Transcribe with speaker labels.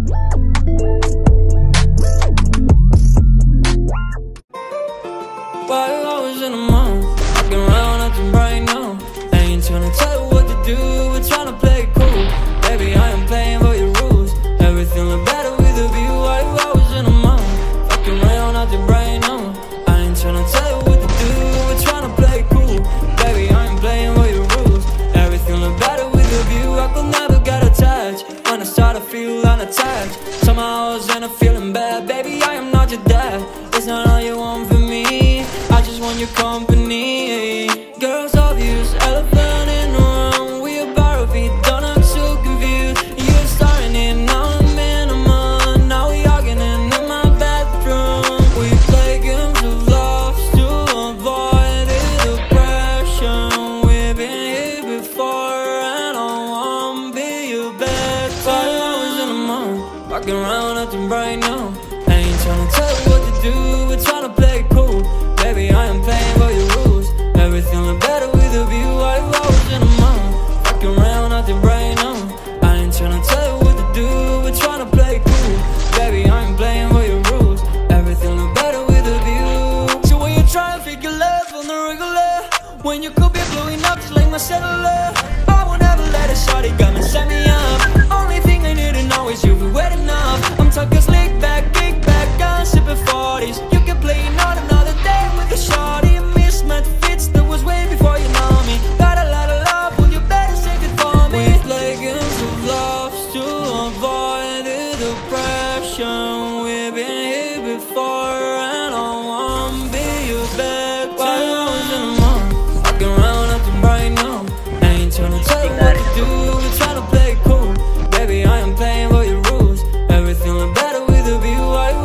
Speaker 1: 5 hours in a month, walking around acting right now. Ain't tryna tell you what to do, we're tryna play it cool. Baby, I am playing by your rules. Everything look better with a view. 5 hours in a month, walking around acting right now. I ain't tryna tell you what to do, we're tryna play it cool. Baby, I am playing by your rules. Everything look better with a view. I could never get attached. When I start to feel unattached, somehow I was in a feeling bad. Baby, I am not your dad. It's not all you want from me, I just want your company. Girls obvious, elephant in the room. We about our feet, don't act so confused. You're starting it, now I'm in a month. Now we arguing in my bathroom. We play games of love to avoid the depression. We've been here before and I won't be your best. 5 hours in a month, walking around acting right now. I ain't tryna tell you what to do, we're tryna play it cool. Baby, I am playing by your rules. Everything look better with a view. 5 hours in a month, fucking around acting right now. I ain't tryna tell you what to do, we're tryna play it cool. Baby, I am playing by your rules. Everything look better with a view. So when you try and figure love on the regular, when you could be blowing up just like my cellular, I won't ever let a shorty come and set me up. Only thing I need to know is you be wet enough. I'm talking slick back, kick back, gun sipping 40s. You can play not another day with a shorty. Mismatch fits that was way before you know me. Got a lot of love, well you better save it for me. We play games of love to avoid the depression. We've been here before and I won't be your bed. 5 hours in a month, walking around acting right now. I ain't tryna tell you what to do, we're tryna play it cool. Baby, I am playing by your rules. Everything look better with a view.